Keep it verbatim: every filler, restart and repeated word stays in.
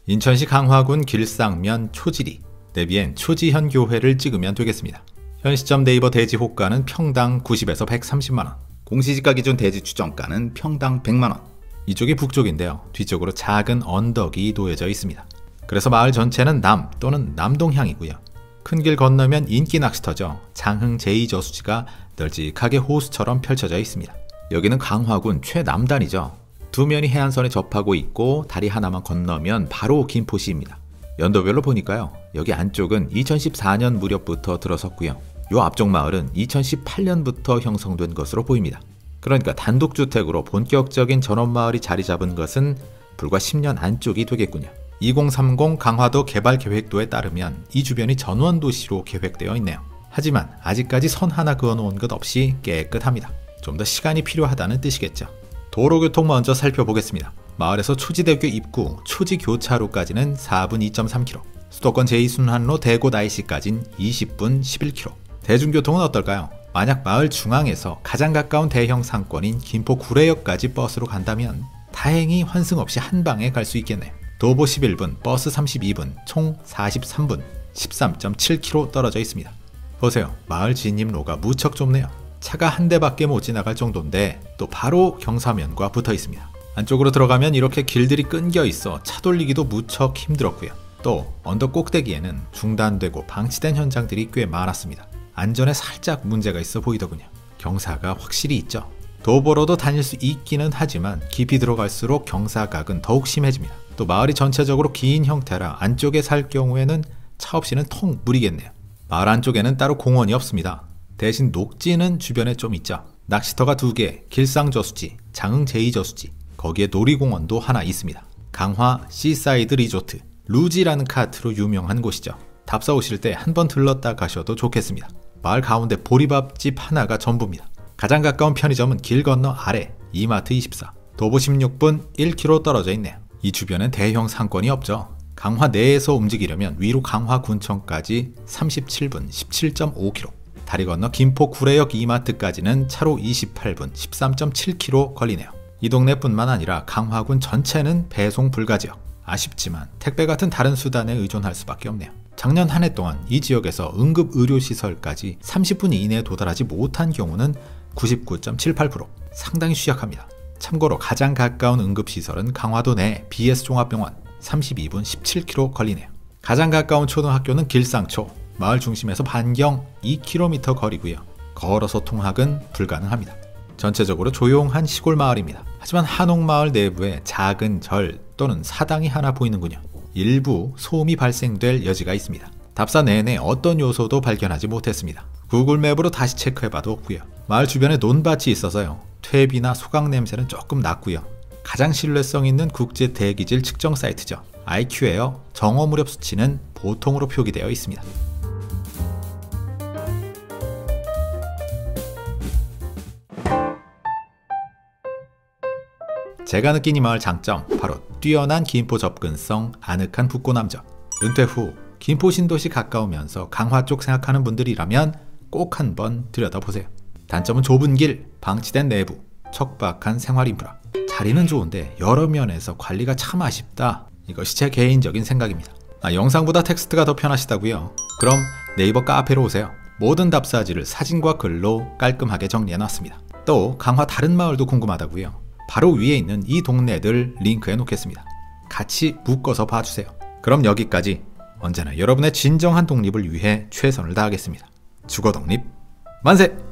인천시 강화군 길상면 초지리, 내비엔 초지현교회를 찍으면 되겠습니다. 현 시점 네이버 대지 호가는 평당 구십에서 백삼십만 원, 공시지가 기준 대지 추정가는 평당 백만 원. 이쪽이 북쪽인데요. 뒤쪽으로 작은 언덕이 놓여져 있습니다. 그래서 마을 전체는 남 또는 남동향이고요. 큰 길 건너면 인기 낚시터죠. 장흥 제이 저수지가 널찍하게 호수처럼 펼쳐져 있습니다. 여기는 강화군 최남단이죠. 두 면이 해안선에 접하고 있고 다리 하나만 건너면 바로 김포시입니다. 연도별로 보니까요. 여기 안쪽은 이천십사 년 무렵부터 들어섰고요. 요 앞쪽 마을은 이천십팔 년부터 형성된 것으로 보입니다. 그러니까 단독주택으로 본격적인 전원마을이 자리 잡은 것은 불과 십 년 안쪽이 되겠군요. 이공삼공 강화도 개발계획도에 따르면 이 주변이 전원도시로 계획되어 있네요. 하지만 아직까지 선 하나 그어놓은 것 없이 깨끗합니다. 좀 더 시간이 필요하다는 뜻이겠죠. 도로교통 먼저 살펴보겠습니다. 마을에서 초지대교 입구 초지교차로까지는 사 분 이 점 삼 킬로미터, 수도권 제이 순환로 대구 나이시까지는 이십 분 십일 킬로미터. 대중교통은 어떨까요? 만약 마을 중앙에서 가장 가까운 대형 상권인 김포 구례역까지 버스로 간다면 다행히 환승 없이 한 방에 갈 수 있겠네요. 도보 십일 분, 버스 삼십이 분, 총 사십삼 분, 십삼 점 칠 킬로미터 떨어져 있습니다. 보세요. 마을 진입로가 무척 좁네요. 차가 한 대밖에 못 지나갈 정도인데 또 바로 경사면과 붙어 있습니다. 안쪽으로 들어가면 이렇게 길들이 끊겨 있어 차 돌리기도 무척 힘들었고요. 또 언덕 꼭대기에는 중단되고 방치된 현장들이 꽤 많았습니다. 안전에 살짝 문제가 있어 보이더군요. 경사가 확실히 있죠. 도보로도 다닐 수 있기는 하지만 깊이 들어갈수록 경사각은 더욱 심해집니다. 또 마을이 전체적으로 긴 형태라 안쪽에 살 경우에는 차 없이는 통 무리겠네요. 마을 안쪽에는 따로 공원이 없습니다. 대신 녹지는 주변에 좀 있죠. 낚시터가 두 개, 길상저수지, 장흥 제이 저수지, 거기에 놀이공원도 하나 있습니다. 강화 시사이드 리조트, 루지라는 카트로 유명한 곳이죠. 답사 오실 때 한번 들렀다 가셔도 좋겠습니다. 마을 가운데 보리밥집 하나가 전부입니다. 가장 가까운 편의점은 길 건너 아래 이마트 이십사, 도보 십육 분 일 킬로미터 떨어져 있네요. 이 주변엔 대형 상권이 없죠. 강화 내에서 움직이려면 위로 강화군청까지 삼십칠 분 십칠 점 오 킬로미터, 다리 건너 김포 구례역 이마트까지는 차로 이십팔 분 십삼 점 칠 킬로미터 걸리네요. 이 동네뿐만 아니라 강화군 전체는 배송 불가지역. 아쉽지만 택배 같은 다른 수단에 의존할 수밖에 없네요. 작년 한 해 동안 이 지역에서 응급의료시설까지 삼십 분 이내에 도달하지 못한 경우는 구십구 점 칠팔 퍼센트, 상당히 취약합니다. 참고로 가장 가까운 응급시설은 강화도 내 비에스 종합병원, 삼십이 분 십칠 킬로미터 걸리네요. 가장 가까운 초등학교는 길상초, 마을 중심에서 반경 이 킬로미터 거리고요. 걸어서 통학은 불가능합니다. 전체적으로 조용한 시골 마을입니다. 하지만 한옥마을 내부에 작은 절 또는 사당이 하나 보이는군요. 일부 소음이 발생될 여지가 있습니다. 답사 내내 어떤 요소도 발견하지 못했습니다. 구글맵으로 다시 체크해봐도 없고요. 마을 주변에 논밭이 있어서요. 퇴비나 소강 냄새는 조금 났고요. 가장 신뢰성 있는 국제 대기질 측정 사이트죠. 아이큐에어 정오 무렵 수치는 보통으로 표기되어 있습니다. 제가 느낀 이 마을 장점, 바로 뛰어난 김포 접근성, 아늑한 북고남적. 은퇴 후 김포 신도시 가까우면서 강화 쪽 생각하는 분들이라면 꼭 한번 들여다보세요. 단점은 좁은 길, 방치된 내부, 척박한 생활 인프라. 자리는 좋은데 여러 면에서 관리가 참 아쉽다. 이것이 제 개인적인 생각입니다. 아, 영상보다 텍스트가 더 편하시다고요? 그럼 네이버 카페로 오세요. 모든 답사지를 사진과 글로 깔끔하게 정리해놨습니다. 또 강화 다른 마을도 궁금하다고요? 바로 위에 있는 이 동네들 링크해 놓겠습니다. 같이 묶어서 봐주세요. 그럼 여기까지. 언제나 여러분의 진정한 독립을 위해 최선을 다하겠습니다. 주거 독립 만세!